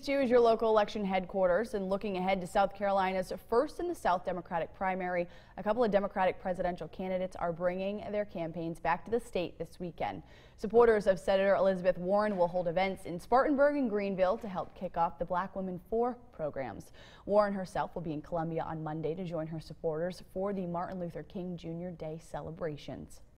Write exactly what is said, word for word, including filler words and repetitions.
two is your local election headquarters, and looking ahead to South Carolina's first in the South Democratic primary, a couple of Democratic presidential candidates are bringing their campaigns back to the state this weekend. Supporters of Senator Elizabeth Warren will hold events in Spartanburg and Greenville to help kick off the Black Women for programs. Warren herself will be in Columbia on Monday to join her supporters for the Martin Luther King Junior Day celebrations.